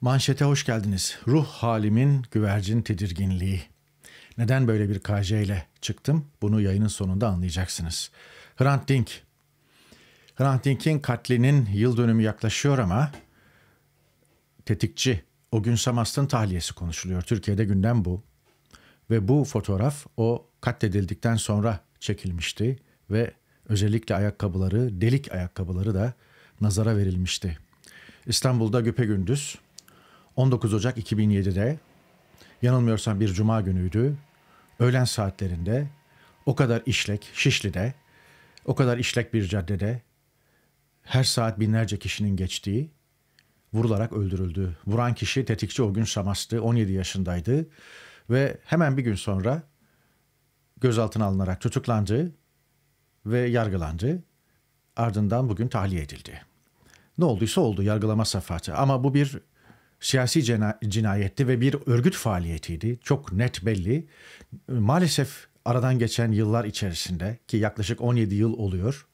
Manşete hoş geldiniz. Ruh halimin güvercin tedirginliği. Neden böyle bir KJ ile çıktım? Bunu yayının sonunda anlayacaksınız. Hrant Dink. Hrant Dink'in katlinin yıl dönümü yaklaşıyor ama tetikçi Ogün Samast'ın tahliyesi konuşuluyor. Türkiye'de gündem bu. Ve bu fotoğraf o katledildikten sonra çekilmişti ve özellikle ayakkabıları, delik ayakkabıları da nazara verilmişti. İstanbul'da güpegündüz 19 Ocak 2007'de, yanılmıyorsam bir cuma günüydü, öğlen saatlerinde o kadar işlek, Şişli'de, o kadar işlek bir caddede her saat binlerce kişinin geçtiği, vurularak öldürüldü. Vuran kişi tetikçi Ogün Samast'tı, 17 yaşındaydı ve hemen bir gün sonra gözaltına alınarak tutuklandı ve yargılandı. Ardından bugün tahliye edildi. Ne olduysa oldu, yargılama safhati, ama bu bir siyasi cinayetti ve bir örgüt faaliyetiydi. Çok net belli. Maalesef aradan geçen yıllar içerisinde, ki yaklaşık 17 yıl oluyor,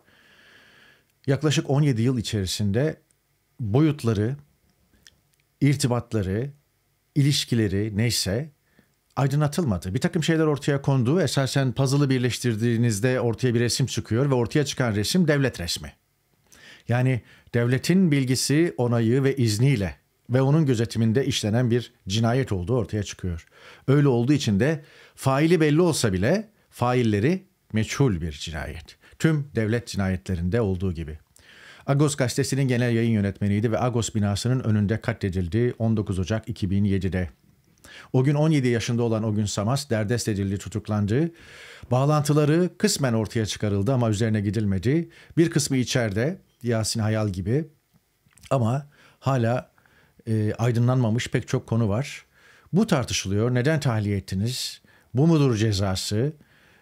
yaklaşık 17 yıl içerisinde boyutları, irtibatları, ilişkileri neyse aydınlatılmadı. Bir takım şeyler ortaya kondu. Esasen puzzle'ı birleştirdiğinizde ortaya bir resim çıkıyor ve ortaya çıkan resim devlet resmi. Yani devletin bilgisi, onayı ve izniyle ve onun gözetiminde işlenen bir cinayet olduğu ortaya çıkıyor. Öyle olduğu için de faili belli olsa bile failleri meçhul bir cinayet. Tüm devlet cinayetlerinde olduğu gibi. Agos gazetesinin genel yayın yönetmeniydi ve Agos binasının önünde katledildi 19 Ocak 2007'de. O gün 17 yaşında olan Ogün Samast derdest edildi, tutuklandı. Bağlantıları kısmen ortaya çıkarıldı ama üzerine gidilmedi. Bir kısmı içeride, Yasin Hayal gibi, ama hala aydınlanmamış pek çok konu var. Bu tartışılıyor. Neden tahliye ettiniz? Bu mudur cezası?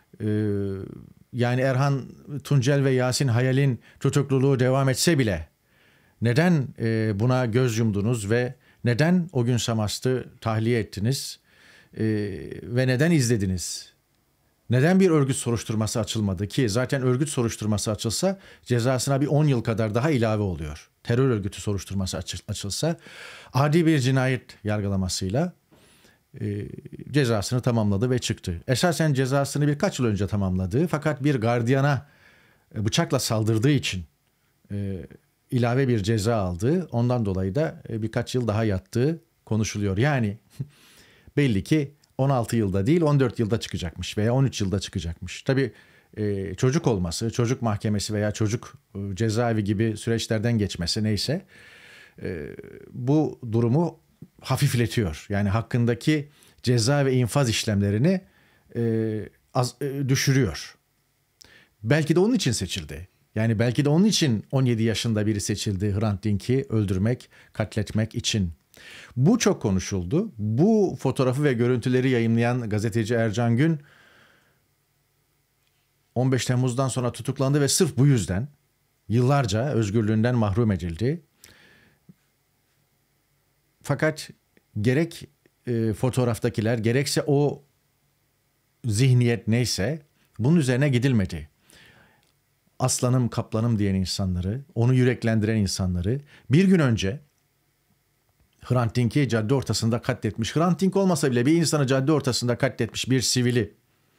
Yani Erhan Tuncel ve Yasin Hayal'in tutukluluğu devam etse bile neden buna göz yumdunuz ve neden Ogün Samast'ı tahliye ettiniz ve neden izlediniz? Neden bir örgüt soruşturması açılmadı ki zaten örgüt soruşturması açılsa cezasına bir 10 yıl kadar daha ilave oluyor. Terör örgütü soruşturması açılsa adi bir cinayet yargılamasıyla cezasını tamamladı ve çıktı. Esasen cezasını birkaç yıl önce tamamladı, fakat bir gardiyana bıçakla saldırdığı için ilave bir ceza aldı. Ondan dolayı da birkaç yıl daha yattığı konuşuluyor. Yani belli ki 16 yılda değil 14 yılda çıkacakmış veya 13 yılda çıkacakmış. Tabii çocuk olması, çocuk mahkemesi veya çocuk cezaevi gibi süreçlerden geçmesi neyse bu durumu hafifletiyor. Yani hakkındaki ceza ve infaz işlemlerini düşürüyor. Belki de onun için seçildi. Yani belki de onun için 17 yaşında biri seçildi, Hrant Dink'i öldürmek, katletmek için. Bu çok konuşuldu. Bu fotoğrafı ve görüntüleri yayımlayan gazeteci Ercan Gün 15 Temmuz'dan sonra tutuklandı ve sırf bu yüzden yıllarca özgürlüğünden mahrum edildi. Fakat gerek fotoğraftakiler gerekse o zihniyet neyse bunun üzerine gidilmedi. Aslanım kaplanım diyen insanları, onu yüreklendiren insanları, bir gün önce Hrant Dink'i cadde ortasında katletmiş, Hrant Dink olmasa bile bir insanı cadde ortasında katletmiş bir sivili,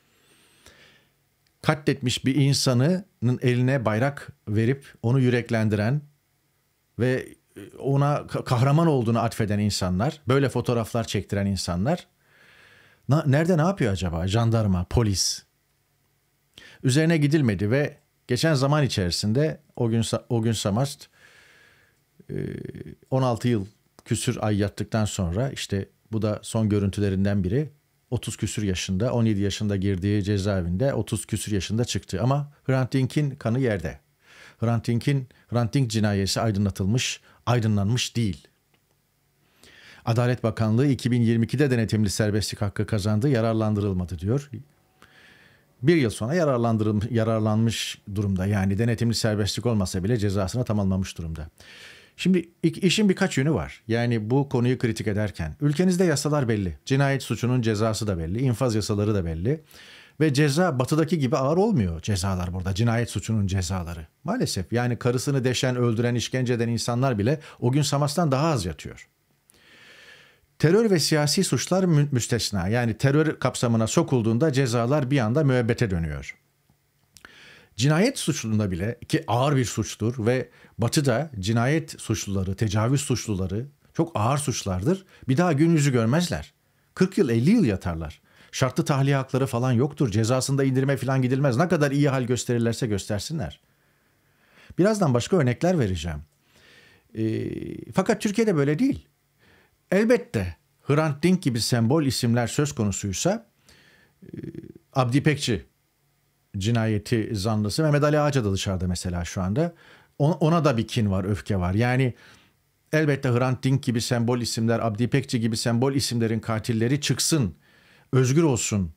katletmiş bir insanın eline bayrak verip onu yüreklendiren ve ona kahraman olduğunu atfeden insanlar, böyle fotoğraflar çektiren insanlar nerede, ne yapıyor acaba? Jandarma, polis. Üzerine gidilmedi ve geçen zaman içerisinde Ogün Samast 16 yıl küsür ay yattıktan sonra, işte bu da son görüntülerinden biri, 30 küsür yaşında, 17 yaşında girdiği cezaevinde 30 küsür yaşında çıktı. Ama Hrant Dink'in kanı yerde. Hrant Dink cinayeti aydınlanmış değil. Adalet Bakanlığı 2022'de denetimli serbestlik hakkı kazandı, yararlandırılmadı diyor. Bir yıl sonra yararlanmış durumda. Yani denetimli serbestlik olmasa bile cezasını tamamlamış durumda. Şimdi işin birkaç yönü var. Yani bu konuyu kritik ederken ülkenizde yasalar belli. Cinayet suçunun cezası da belli, infaz yasaları da belli. Ve ceza batıdaki gibi ağır olmuyor cezalar burada. Cinayet suçunun cezaları. Maalesef yani karısını deşen, öldüren, işkence eden insanlar bile Ogün Samast'tan daha az yatıyor. Terör ve siyasi suçlar müstesna. Yani terör kapsamına sokulduğunda cezalar bir anda müebbete dönüyor. Cinayet suçluğunda bile, ki ağır bir suçtur ve Batı'da cinayet suçluları, tecavüz suçluları çok ağır suçlardır. Bir daha gün yüzü görmezler. 40 yıl 50 yıl yatarlar. Şartlı tahliye hakları falan yoktur. Cezasında indirime falan gidilmez. Ne kadar iyi hal gösterirlerse göstersinler. Birazdan başka örnekler vereceğim. Fakat Türkiye'de böyle değil. Elbette Hrant Dink gibi sembol isimler söz konusuysa Abdi İpekçi cinayeti zanlısı Mehmet Ali Ağca da dışarıda mesela şu anda. Ona da bir kin var, öfke var. Yani elbette Hrant Dink gibi sembol isimler, Abdi İpekçi gibi sembol isimlerin katilleri çıksın, özgür olsun,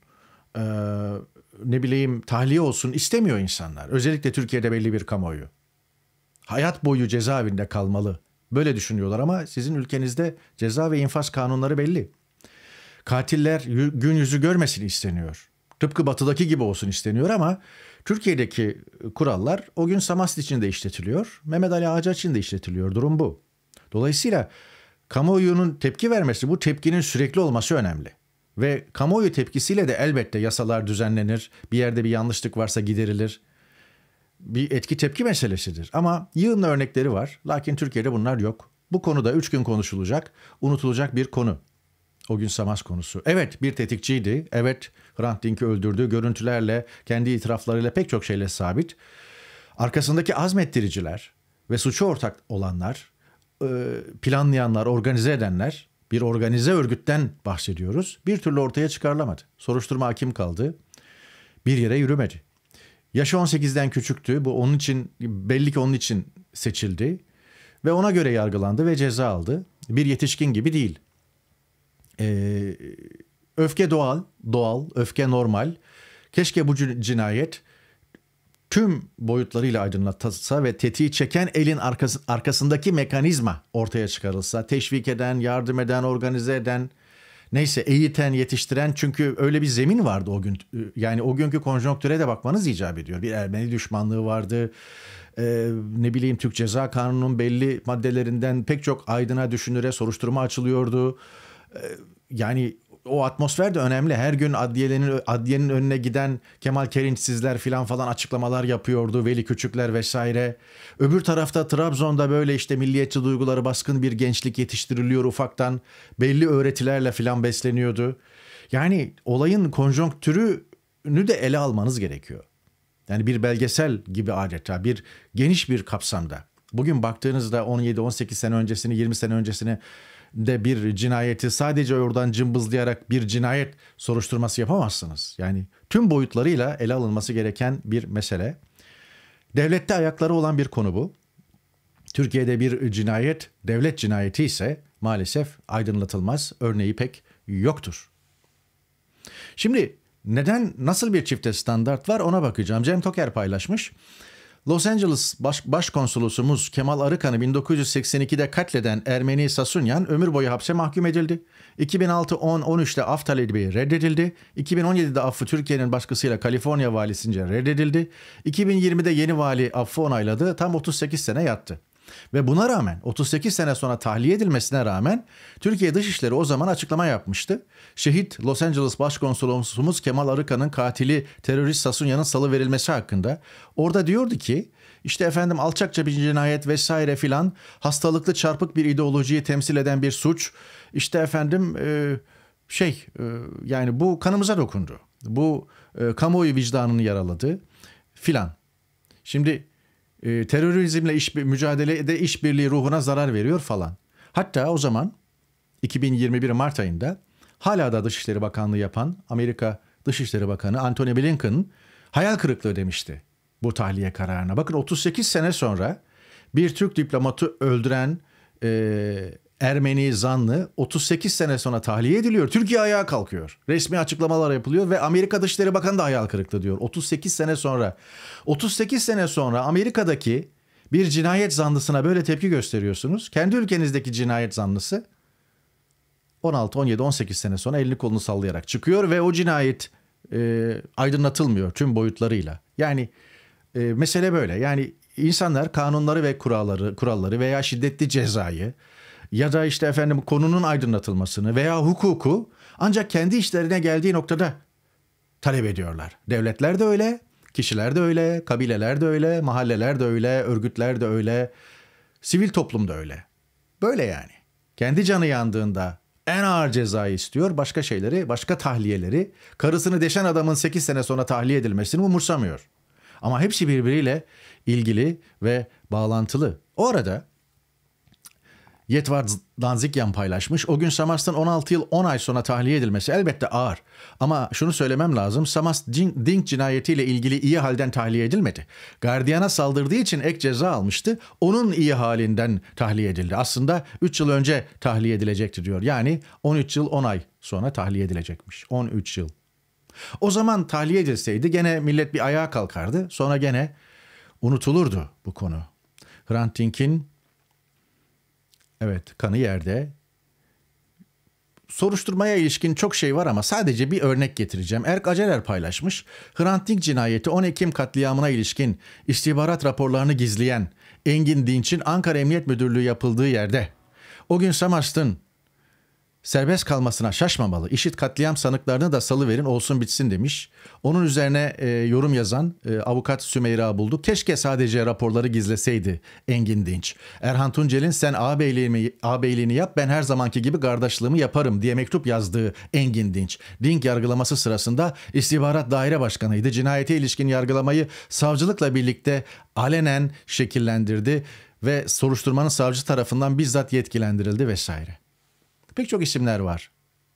tahliye olsun istemiyor insanlar. Özellikle Türkiye'de belli bir kamuoyu. Hayat boyu cezaevinde kalmalı. Böyle düşünüyorlar ama sizin ülkenizde ceza ve infaz kanunları belli. Katiller gün yüzü görmesin isteniyor. Tıpkı Batı'daki gibi olsun isteniyor ama Türkiye'deki kurallar o gün Samast için de işletiliyor, Mehmet Ali Ağca için de işletiliyor. Durum bu. Dolayısıyla kamuoyunun tepki vermesi, bu tepkinin sürekli olması önemli. Ve kamuoyu tepkisiyle de elbette yasalar düzenlenir, bir yerde bir yanlışlık varsa giderilir. Bir etki tepki meselesidir. Ama yığınla örnekleri var. Lakin Türkiye'de bunlar yok. Bu konuda 3 gün konuşulacak, unutulacak bir konu. O gün Samast konusu. Evet, bir tetikçiydi. Evet, Hrant Dink'i öldürdü. Görüntülerle, kendi itiraflarıyla pek çok şeyle sabit. Arkasındaki azmettiriciler ve suçu ortak olanlar, planlayanlar, organize edenler, bir organize örgütten bahsediyoruz. Bir türlü ortaya çıkarılamadı. Soruşturma hakim kaldı. Bir yere yürümedi. Yaşı 18'den küçüktü. Bu onun için, belli ki onun için seçildi. Ve ona göre yargılandı ve ceza aldı. Bir yetişkin gibi değil. Öfke doğal, öfke normal. Keşke bu cinayet tüm boyutlarıyla aydınlatılsa ve tetiği çeken elin arkasındaki mekanizma ortaya çıkarılsa. Teşvik eden, yardım eden, organize eden, neyse eğiten, yetiştiren, çünkü öyle bir zemin vardı o gün. Yani o günkü konjonktüre de bakmanız icap ediyor. Bir Ermeni düşmanlığı vardı. Türk Ceza Kanunu'nun belli maddelerinden pek çok aydına, düşünüre soruşturma açılıyordu. Yani o atmosfer de önemli. Her gün adliyenin önüne giden Kemal Kerinçsizler falan açıklamalar yapıyordu. Veli Küçükler vesaire. Öbür tarafta Trabzon'da böyle işte milliyetçi duyguları baskın bir gençlik yetiştiriliyor ufaktan. Belli öğretilerle besleniyordu. Yani olayın konjonktürünü de ele almanız gerekiyor. Yani bir belgesel gibi adeta, bir geniş bir kapsamda. Bugün baktığınızda 17-18 sene öncesini, 20 sene öncesini de bir cinayeti sadece oradan cımbızlayarak bir cinayet soruşturması yapamazsınız. Yani tüm boyutlarıyla ele alınması gereken bir mesele. Devlette ayakları olan bir konu bu. Türkiye'de bir cinayet devlet cinayeti ise maalesef aydınlatılmaz, örneği pek yoktur. Şimdi nasıl bir çifte standart var ona bakacağım. Cem Toker paylaşmış. Los Angeles Başkonsolosumuz Kemal Arıkan'ı 1982'de katleden Ermeni Sasunyan ömür boyu hapse mahkum edildi. 2006-13'te af talebi reddedildi. 2017'de affı Türkiye'nin baskısıyla Kaliforniya valisince reddedildi. 2020'de yeni vali affı onayladı. Tam 38 sene yattı. Ve buna rağmen 38 sene sonra tahliye edilmesine rağmen Türkiye Dışişleri o zaman açıklama yapmıştı. Şehit Los Angeles Başkonsolosumuz Kemal Arıkan'ın katili terörist Sasunyan'ın salıverilmesi hakkında. Orada diyordu ki işte efendim alçakça bir cinayet vesaire filan, hastalıklı çarpık bir ideolojiyi temsil eden bir suç. İşte efendim yani bu kanımıza dokundu. Bu kamuoyu vicdanını yaraladı filan. Şimdi terörizmle mücadelede işbirliği ruhuna zarar veriyor falan. Hatta o zaman 2021 Mart ayında hala da Dışişleri Bakanlığı yapan Amerika Dışişleri Bakanı Antony Blinken hayal kırıklığı demişti bu tahliye kararına. Bakın 38 sene sonra bir Türk diplomatı öldüren Ermeni zanlı 38 sene sonra tahliye ediliyor. Türkiye ayağa kalkıyor. Resmi açıklamalar yapılıyor ve Amerika Dışişleri Bakanı da hayal kırıklığı diyor. 38 sene sonra. 38 sene sonra Amerika'daki bir cinayet zanlısına böyle tepki gösteriyorsunuz. Kendi ülkenizdeki cinayet zanlısı 16, 17, 18 sene sonra elini kolunu sallayarak çıkıyor ve o cinayet aydınlatılmıyor tüm boyutlarıyla. Yani mesele böyle. Yani insanlar kanunları ve kuralları veya şiddetli cezayı ya da işte efendim konunun aydınlatılmasını veya hukuku ancak kendi işlerine geldiği noktada talep ediyorlar. Devletler de öyle, kişiler de öyle, kabileler de öyle, mahalleler de öyle, örgütler de öyle, sivil toplum da öyle. Böyle yani. Kendi canı yandığında en ağır cezayı istiyor, başka şeyleri, başka tahliyeleri, karısını deşen adamın 8 sene sonra tahliye edilmesini umursamıyor. Ama hepsi birbiriyle ilgili ve bağlantılı. O arada Yetvar Danzigyan paylaşmış. O gün Samast'ın 16 yıl 10 ay sonra tahliye edilmesi elbette ağır. Ama şunu söylemem lazım. Samast Dink cinayetiyle ilgili iyi halden tahliye edilmedi. Gardiyana saldırdığı için ek ceza almıştı. Onun iyi halinden tahliye edildi. Aslında 3 yıl önce tahliye edilecekti diyor. Yani 13 yıl 10 ay sonra tahliye edilecekmiş. 13 yıl. O zaman tahliye edilseydi gene millet bir ayağa kalkardı. Sonra gene unutulurdu bu konu. Hrant Dink'in kanı yerde. Soruşturmaya ilişkin çok şey var ama sadece bir örnek getireceğim. Erk Acerer paylaşmış. Hrant Dink cinayeti 10 Ekim katliamına ilişkin istihbarat raporlarını gizleyen Engin Dinç'in Ankara Emniyet Müdürlüğü yapıldığı yerde o gün Samast'ın serbest kalmasına şaşmamalı. İşit katliam sanıklarını da salıverin olsun bitsin demiş. Onun üzerine yorum yazan avukat Sümeyra Buldu. Keşke sadece raporları gizleseydi Engin Dinç. Erhan Tuncel'in sen ağabeyliğini yap ben her zamanki gibi kardeşliğimi yaparım diye mektup yazdığı Engin Dinç. Dink yargılaması sırasında istihbarat daire başkanıydı. Cinayete ilişkin yargılamayı savcılıkla birlikte alenen şekillendirdi ve soruşturmanın savcı tarafından bizzat yetkilendirildi vesaire. Pek çok isimler var.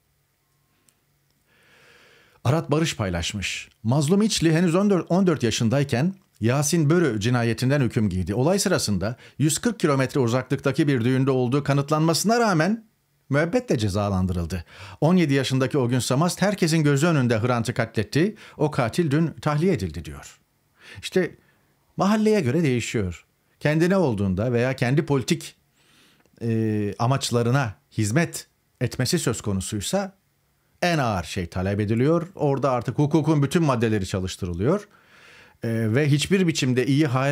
Arat Barış paylaşmış. Mazlum İçli henüz 14 yaşındayken Yasin Börü cinayetinden hüküm giydi. Olay sırasında 140 kilometre uzaklıktaki bir düğünde olduğu kanıtlanmasına rağmen müebbetle cezalandırıldı. 17 yaşındaki o gün Samast herkesin gözü önünde Hrant'ı katletti. O katil dün tahliye edildi diyor. İşte mahalleye göre değişiyor. Kendine olduğunda veya kendi politik amaçlarına hizmet etmesi söz konusuysa en ağır şey talep ediliyor. Orada artık hukukun bütün maddeleri çalıştırılıyor. Ve hiçbir biçimde iyi hal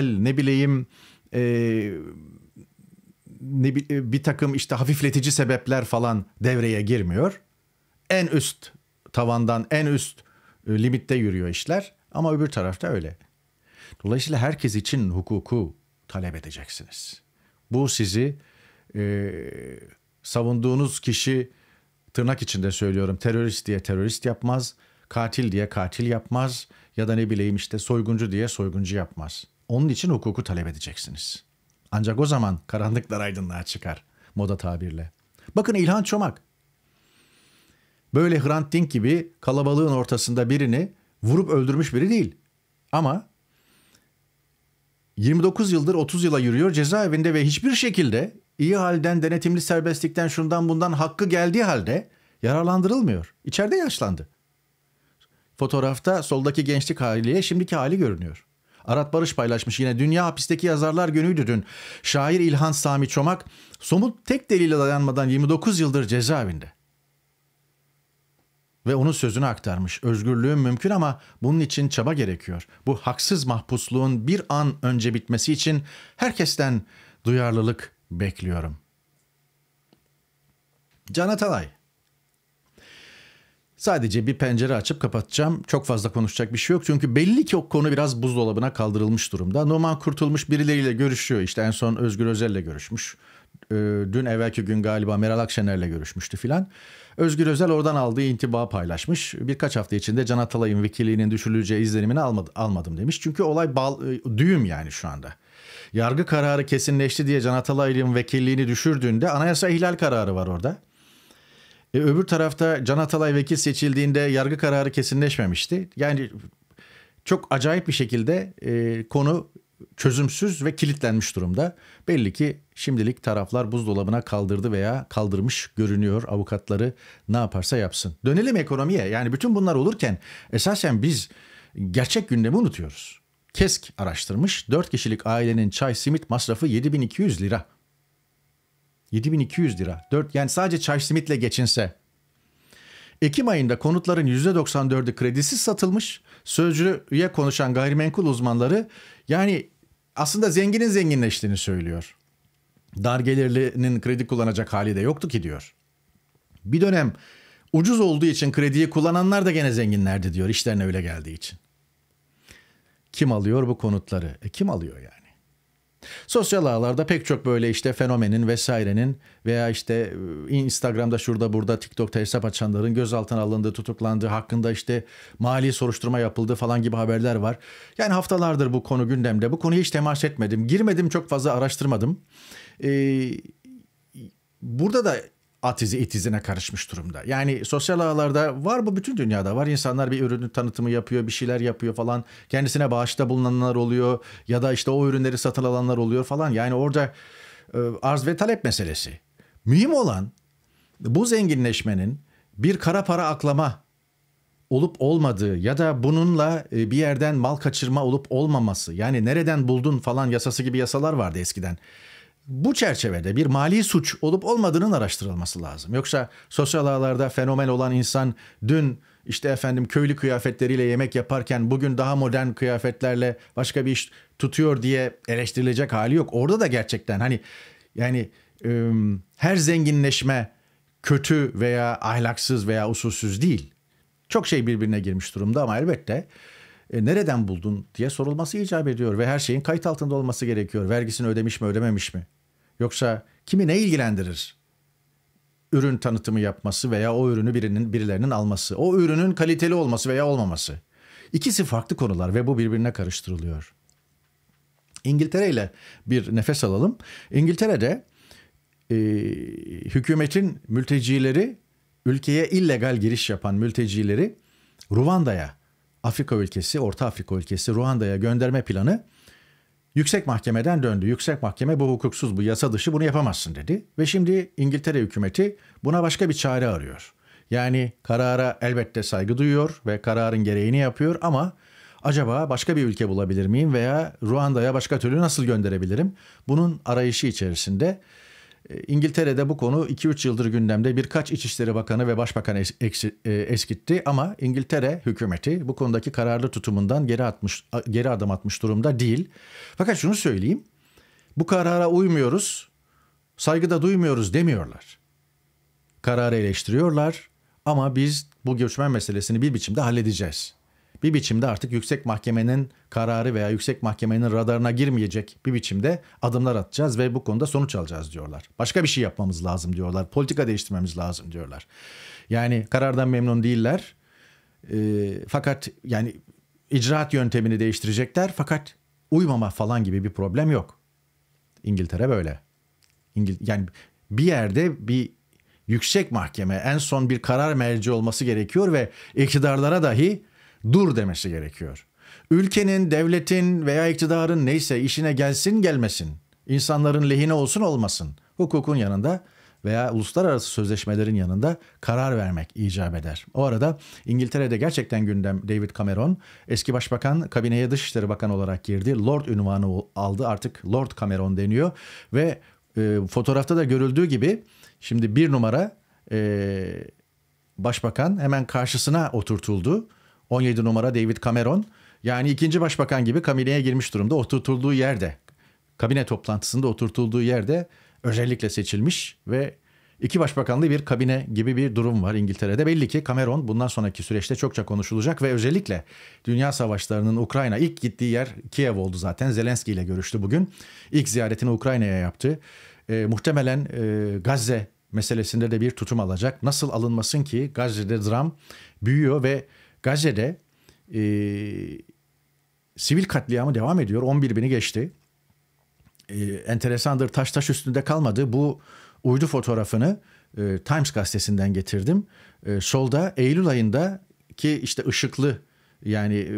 bir takım işte hafifletici sebepler falan devreye girmiyor. En üst tavandan en üst limitte yürüyor işler. Ama öbür tarafta öyle. Dolayısıyla herkes için hukuku talep edeceksiniz. Bu sizi savunduğunuz kişi, tırnak içinde söylüyorum, terörist diye terörist yapmaz, katil diye katil yapmaz ya da ne bileyim işte soyguncu diye soyguncu yapmaz. Onun için hukuku talep edeceksiniz. Ancak o zaman karanlıklar aydınlığa çıkar moda tabirle. Bakın İlhan Çomak. Böyle Hrant Dink gibi kalabalığın ortasında birini vurup öldürmüş biri değil. Ama 29 yıldır 30 yıla yürüyor cezaevinde ve hiçbir şekilde iyi halden, denetimli serbestlikten, şundan bundan hakkı geldiği halde yararlandırılmıyor. İçeride yaşlandı. Fotoğrafta soldaki gençlik haliyle şimdiki hali görünüyor. Arat Barış paylaşmış yine. Dünya Hapisteki Yazarlar Günü'ydü dün. Şair İlhan Sami Çomak somut tek delile dayanmadan 29 yıldır cezaevinde. Ve onun sözünü aktarmış. Özgürlüğün mümkün ama bunun için çaba gerekiyor. Bu haksız mahpusluğun bir an önce bitmesi için herkesten duyarlılık bekliyorum. Can Atalay. Sadece bir pencere açıp kapatacağım. Çok fazla konuşacak bir şey yok. Çünkü belli ki o konu biraz buzdolabına kaldırılmış durumda. Numan Kurtulmuş birileriyle görüşüyor. İşte en son Özgür Özel'le görüşmüş. Dün evvelki gün galiba Meral Akşener'le görüşmüştü filan. Özgür Özel oradan aldığı intiba paylaşmış. Birkaç hafta içinde Can Atalay'ın vekilliğinin düşürüleceği izlenimini almadım demiş. Çünkü olay düğüm yani şu anda. Yargı kararı kesinleşti diye Can Atalay'ın vekilliğini düşürdüğünde anayasa ihlal kararı var orada. Öbür tarafta Can Atalay vekil seçildiğinde yargı kararı kesinleşmemişti. Yani çok acayip bir şekilde konu çözümsüz ve kilitlenmiş durumda. Belli ki şimdilik taraflar buzdolabına kaldırdı veya kaldırmış görünüyor. Avukatları ne yaparsa yapsın. Dönelim ekonomiye. Yani bütün bunlar olurken esasen biz gerçek gündemi unutuyoruz. KESK araştırmış. 4 kişilik ailenin çay simit masrafı 7.200 lira. 7.200 lira. Yani sadece çay simitle geçinse. Ekim ayında konutların %94'ü kredisiz satılmış. Sözcüye konuşan gayrimenkul uzmanları yani aslında zenginin zenginleştiğini söylüyor. Dar gelirlinin kredi kullanacak hali de yoktu ki diyor. Bir dönem ucuz olduğu için krediyi kullananlar da gene zenginlerdi diyor, işlerine öyle geldiği için. Kim alıyor bu konutları? Kim alıyor yani? Sosyal ağlarda pek çok böyle işte fenomenin vesairenin veya işte Instagram'da şurada burada TikTok'ta hesap açanların gözaltına alındığı, tutuklandığı, hakkında işte mali soruşturma yapıldığı falan gibi haberler var. Yani haftalardır bu konu gündemde. Bu konuya hiç temas etmedim. Girmedim, çok fazla araştırmadım. Burada da at izi it izine karışmış durumda. Yani sosyal ağlarda var, bu bütün dünyada var. İnsanlar bir ürünün tanıtımı yapıyor, bir şeyler yapıyor falan. Kendisine bağışta bulunanlar oluyor ya da işte o ürünleri satın alanlar oluyor falan. Yani orada arz ve talep meselesi. Mühim olan bu zenginleşmenin bir kara para aklama olup olmadığı ya da bununla bir yerden mal kaçırma olup olmaması. Yani nereden buldun falan yasası gibi yasalar vardı eskiden. Bu çerçevede bir mali suç olup olmadığının araştırılması lazım. Yoksa sosyal ağlarda fenomen olan insan dün işte efendim köylü kıyafetleriyle yemek yaparken bugün daha modern kıyafetlerle başka bir iş tutuyor diye eleştirilecek hali yok. Orada da gerçekten hani yani her zenginleşme kötü veya ahlaksız veya usulsüz değil. Çok şey birbirine girmiş durumda ama elbette nereden buldun diye sorulması icap ediyor ve her şeyin kayıt altında olması gerekiyor. Vergisini ödemiş mi, ödememiş mi? Yoksa kimi ne ilgilendirir? Ürün tanıtımı yapması veya o ürünü birilerinin alması, o ürünün kaliteli olması veya olmaması. İkisi farklı konular ve bu birbirine karıştırılıyor. İngiltere ile bir nefes alalım. İngiltere'de hükümetin mültecileri, ülkeye illegal giriş yapan mültecileri Ruanda'ya, Afrika ülkesi, Orta Afrika ülkesi Ruanda'ya gönderme planı yüksek mahkemeden döndü. Yüksek mahkeme bu hukuksuz, bu yasa dışı, bunu yapamazsın dedi. Ve şimdi İngiltere hükümeti buna başka bir çare arıyor. Yani karara elbette saygı duyuyor ve kararın gereğini yapıyor ama acaba başka bir ülke bulabilir miyim veya Ruanda'ya başka türlü nasıl gönderebilirim? Bunun arayışı içerisinde İngiltere'de bu konu 2-3 yıldır gündemde. Birkaç İçişleri Bakanı ve Başbakan eskitti ama İngiltere hükümeti bu konudaki kararlı tutumundan geri adım atmış durumda değil. Fakat şunu söyleyeyim. Bu karara uymuyoruz, saygı da duymuyoruz demiyorlar. Kararı eleştiriyorlar ama biz bu göçmen meselesini bir biçimde halledeceğiz. Bir biçimde artık yüksek mahkemenin kararı veya yüksek mahkemenin radarına girmeyecek bir biçimde adımlar atacağız ve bu konuda sonuç alacağız diyorlar. Başka bir şey yapmamız lazım diyorlar. Politika değiştirmemiz lazım diyorlar. Yani karardan memnun değiller. Fakat yani icraat yöntemini değiştirecekler fakat uymama falan gibi bir problem yok. İngiltere böyle. Yani bir yerde bir yüksek mahkeme en son bir karar merci olması gerekiyor ve iktidarlara dahi dur demesi gerekiyor. Ülkenin, devletin veya iktidarın neyse işine gelsin gelmesin, insanların lehine olsun olmasın, hukukun yanında veya uluslararası sözleşmelerin yanında karar vermek icap eder. O arada İngiltere'de gerçekten gündem David Cameron, eski başbakan kabineye Dışişleri Bakanı olarak girdi. Lord unvanı aldı, artık Lord Cameron deniyor ve fotoğrafta da görüldüğü gibi şimdi bir numara başbakan hemen karşısına oturtuldu. 17 numara David Cameron, yani ikinci başbakan gibi kabineye girmiş durumda. Oturtulduğu yerde, kabine toplantısında oturtulduğu yerde özellikle seçilmiş ve iki başbakanlı bir kabine gibi bir durum var İngiltere'de. Belli ki Cameron bundan sonraki süreçte çokça konuşulacak ve özellikle dünya savaşlarının Ukrayna, ilk gittiği yer Kiev oldu zaten. Zelenski ile görüştü bugün. İlk ziyaretini Ukrayna'ya yaptı. Muhtemelen Gazze meselesinde de bir tutum alacak. Nasıl alınmasın ki Gazze'de dram büyüyor ve Gazze'de sivil katliamı devam ediyor. 11.000'i geçti. Enteresandır, taş üstünde kalmadı. Bu uydu fotoğrafını Times gazetesinden getirdim. Solda Eylül ayında ki işte ışıklı yani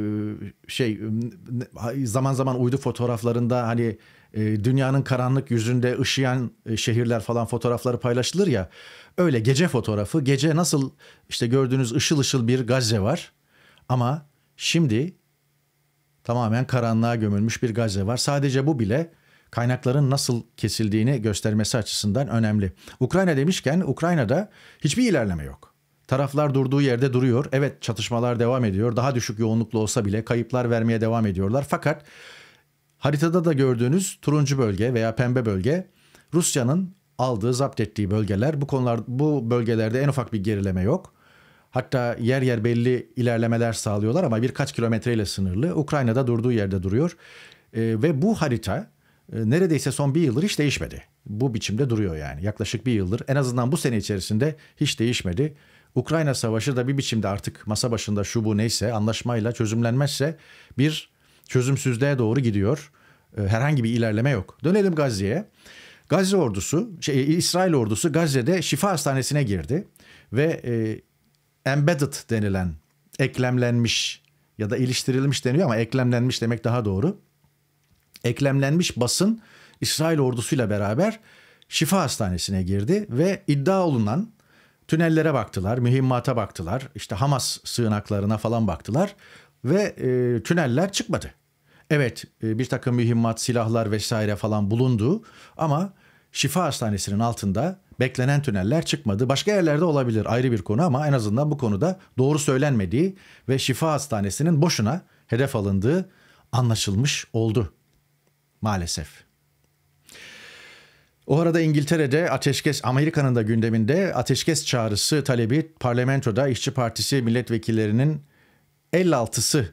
zaman zaman uydu fotoğraflarında hani dünyanın karanlık yüzünde ışıyan şehirler falan fotoğrafları paylaşılır ya. Öyle gece fotoğrafı. Gece nasıl işte gördüğünüz ışıl ışıl bir Gazze var. Ama şimdi tamamen karanlığa gömülmüş bir Gazze var. Sadece bu bile kaynakların nasıl kesildiğini göstermesi açısından önemli. Ukrayna demişken Ukrayna'da hiçbir ilerleme yok. Taraflar durduğu yerde duruyor. Evet, çatışmalar devam ediyor. Daha düşük yoğunluklu olsa bile kayıplar vermeye devam ediyorlar. Fakat haritada da gördüğünüz turuncu bölge veya pembe bölge Rusya'nın aldığı, zapt ettiği bölgeler, bu bölgelerde en ufak bir gerileme yok. Hatta yer yer belli ilerlemeler sağlıyorlar ama birkaç kilometreyle sınırlı. Ukrayna'da durduğu yerde duruyor. Ve bu harita neredeyse son bir yıldır hiç değişmedi. Bu biçimde duruyor yani. Yaklaşık bir yıldır, en azından bu sene içerisinde hiç değişmedi. Ukrayna Savaşı da bir biçimde artık masa başında şu bu neyse anlaşmayla çözümlenmezse bir çözümsüzlüğe doğru gidiyor. Herhangi bir ilerleme yok. Dönelim Gazze'ye. Gazze ordusu, İsrail ordusu Gazze'de şifa hastanesine girdi ve embedded denilen, eklemlenmiş ya da iliştirilmiş deniyor ama eklemlenmiş demek daha doğru. Eklemlenmiş basın İsrail ordusuyla beraber şifa hastanesine girdi ve iddia olunan tünellere baktılar, mühimmata baktılar, işte Hamas sığınaklarına falan baktılar ve tüneller çıkmadı. Evet, bir takım mühimmat, silahlar vesaire falan bulundu ama şifa hastanesinin altında beklenen tüneller çıkmadı. Başka yerlerde olabilir, ayrı bir konu, ama en azından bu konuda doğru söylenmediği ve şifa hastanesinin boşuna hedef alındığı anlaşılmış oldu maalesef. O arada İngiltere'de ateşkes, Amerika'nın da gündeminde ateşkes çağrısı talebi parlamentoda İşçi Partisi milletvekillerinin 56'sı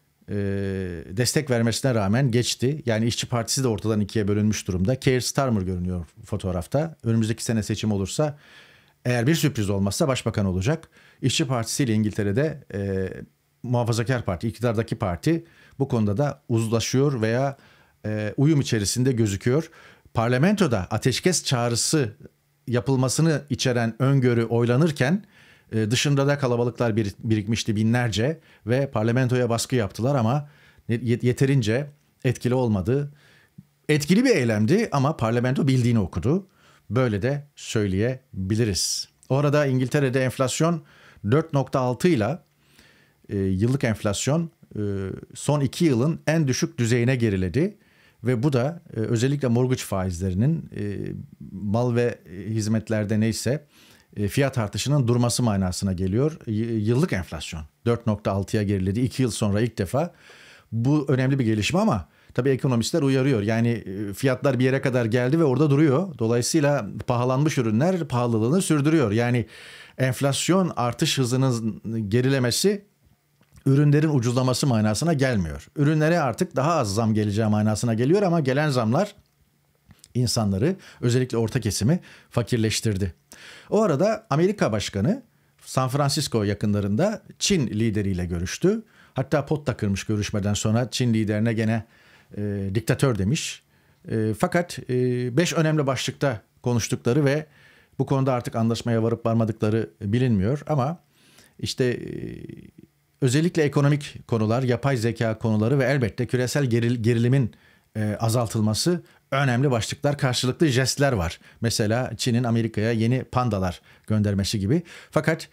destek vermesine rağmen geçti. Yani İşçi Partisi de ortadan ikiye bölünmüş durumda. Keir Starmer görünüyor fotoğrafta. Önümüzdeki sene seçim olursa, eğer bir sürpriz olmazsa başbakan olacak. İşçi Partisi ile İngiltere'de Muhafazakar Parti, iktidardaki parti bu konuda da uzlaşıyor veya uyum içerisinde gözüküyor. Parlamentoda ateşkes çağrısı yapılmasını içeren öngörü oylanırken dışında da kalabalıklar birikmişti binlerce ve parlamentoya baskı yaptılar ama yeterince etkili olmadı. Etkili bir eylemdi ama parlamento bildiğini okudu. Böyle de söyleyebiliriz. O arada İngiltere'de enflasyon 4,6 ile yıllık enflasyon son 2 yılın en düşük düzeyine geriledi. Ve bu da özellikle mortgage faizlerinin mal ve hizmetlerde neyse fiyat artışının durması manasına geliyor. Yıllık enflasyon 4,6'ya geriledi. 2 yıl sonra ilk defa. Bu önemli bir gelişme ama tabii ekonomistler uyarıyor. Yani fiyatlar bir yere kadar geldi ve orada duruyor. Dolayısıyla pahalanmış ürünler pahalılığını sürdürüyor. Yani enflasyon artış hızının gerilemesi ürünlerin ucuzlaması manasına gelmiyor. Ürünlere artık daha az zam geleceği manasına geliyor ama gelen zamlar insanları, özellikle orta kesimi fakirleştirdi. O arada Amerika Başkanı San Francisco yakınlarında Çin lideriyle görüştü. Hatta pot da kırmış görüşmeden sonra, Çin liderine gene diktatör demiş. Fakat 5 önemli başlıkta konuştukları ve bu konuda artık anlaşmaya varıp varmadıkları bilinmiyor ama işte özellikle ekonomik konular, yapay zeka konuları ve elbette küresel gerilimin azaltılması önemli başlıklar. Karşılıklı jestler var. Mesela Çin'in Amerika'ya yeni pandalar göndermesi gibi. Fakat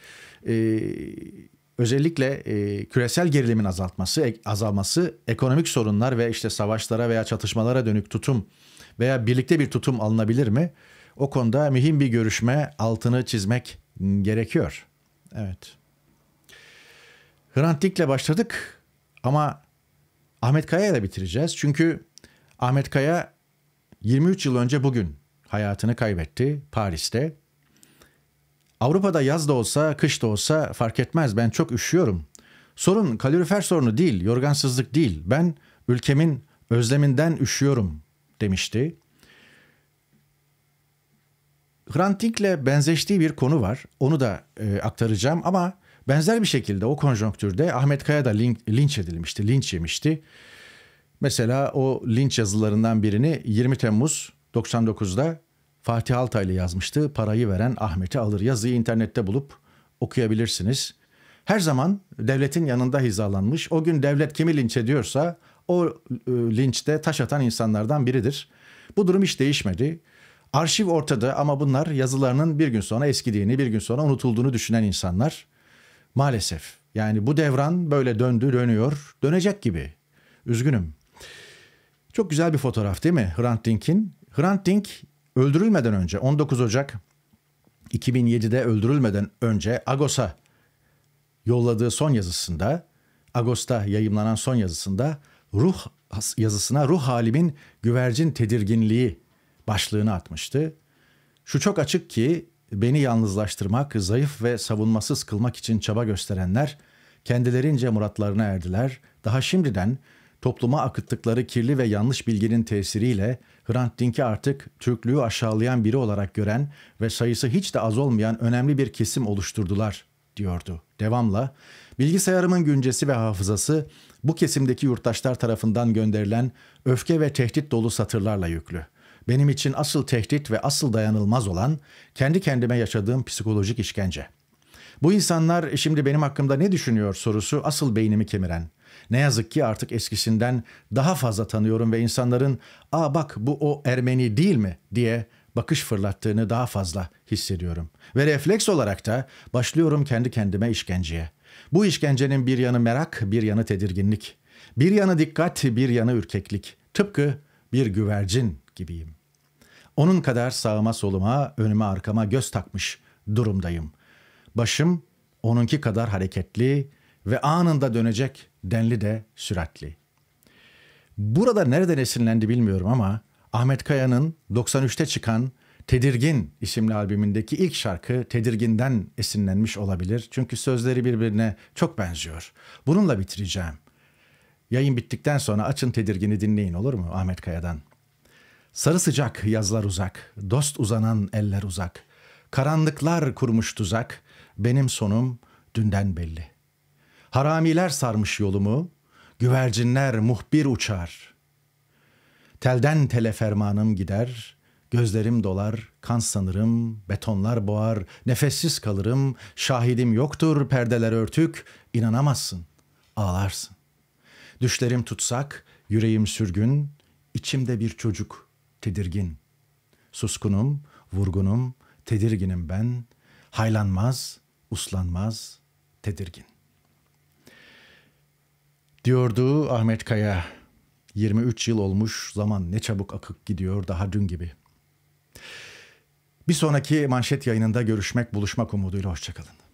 özellikle küresel gerilimin azalması, ekonomik sorunlar ve işte savaşlara veya çatışmalara dönük tutum veya birlikte bir tutum alınabilir mi? O konuda mühim bir görüşme, altını çizmek gerekiyor. Evet. Hrant Dink'le başladık ama Ahmet Kaya ile bitireceğiz. Çünkü Ahmet Kaya 23 yıl önce bugün hayatını kaybetti Paris'te. Avrupa'da yaz da olsa, kış da olsa fark etmez. Ben çok üşüyorum. Sorun kalorifer sorunu değil, yorgansızlık değil. Ben ülkemin özleminden üşüyorum demişti. Hrant Dink'le benzeştiği bir konu var. Onu da aktaracağım ama benzer bir şekilde o konjonktürde Ahmet Kaya da linç edilmişti, linç yemişti. Mesela o linç yazılarından birini 20 Temmuz 99'da Fatih Altaylı yazmıştı. Parayı veren Ahmet'i alır. Yazıyı internette bulup okuyabilirsiniz. Her zaman devletin yanında hizalanmış. O gün devlet kimi linç ediyorsa o linçte taş atan insanlardan biridir. Bu durum hiç değişmedi. Arşiv ortada ama bunlar yazılarının bir gün sonra eskidiğini, bir gün sonra unutulduğunu düşünen insanlar. Maalesef. Yani bu devran böyle döndü, dönüyor, dönecek gibi. Üzgünüm. Çok güzel bir fotoğraf değil mi Hrant Dink'in? Hrant Dink öldürülmeden önce 19 Ocak 2007'de öldürülmeden önce Agos'a yolladığı son yazısında, Ağustos'ta yayımlanan son yazısında ruh halimin güvercin tedirginliği başlığını atmıştı. Şu çok açık ki beni yalnızlaştırmak, zayıf ve savunmasız kılmak için çaba gösterenler kendilerince muratlarına erdiler. Daha şimdiden topluma akıttıkları kirli ve yanlış bilginin tesiriyle Hrant Dink'i artık Türklüğü aşağılayan biri olarak gören ve sayısı hiç de az olmayan önemli bir kesim oluşturdular, diyordu. Devamla, bilgisayarımın güncesi ve hafızası bu kesimdeki yurttaşlar tarafından gönderilen öfke ve tehdit dolu satırlarla yüklü. Benim için asıl tehdit ve asıl dayanılmaz olan kendi kendime yaşadığım psikolojik işkence. Bu insanlar şimdi benim hakkımda ne düşünüyor sorusu asıl beynimi kemiren. Ne yazık ki artık eskisinden daha fazla tanıyorum ve insanların "Aa bak bu o Ermeni değil mi?" diye bakış fırlattığını daha fazla hissediyorum. Ve refleks olarak da başlıyorum kendi kendime işkenceye. Bu işkencenin bir yanı merak, bir yanı tedirginlik. Bir yanı dikkat, bir yanı ürkeklik. Tıpkı bir güvercin gibiyim. Onun kadar sağıma soluma, önüme arkama göz takmış durumdayım. Başım onunki kadar hareketli ve anında dönecek denli de süratli. Burada nereden esinlendi bilmiyorum ama Ahmet Kaya'nın 93'te çıkan Tedirgin isimli albümündeki ilk şarkı Tedirgin'den esinlenmiş olabilir. Çünkü sözleri birbirine çok benziyor. Bununla bitireceğim. Yayın bittikten sonra açın Tedirgin'i dinleyin, olur mu Ahmet Kaya'dan? Sarı sıcak yazlar uzak, dost uzanan eller uzak. Karanlıklar kurmuş tuzak, benim sonum dünden belli. Haramiler sarmış yolumu, güvercinler muhbir uçar. Telden tele fermanım gider, gözlerim dolar, kan sanırım, betonlar boğar, nefessiz kalırım, şahidim yoktur, perdeler örtük, inanamazsın, ağlarsın. Düşlerim tutsak, yüreğim sürgün, içimde bir çocuk, tedirgin. Suskunum, vurgunum, tedirginim ben, haylanmaz, uslanmaz, tedirgin. Diyordu Ahmet Kaya. 23 yıl olmuş, zaman ne çabuk akıp gidiyor, daha dün gibi. Bir sonraki manşet yayınında buluşmak umuduyla hoşçakalın.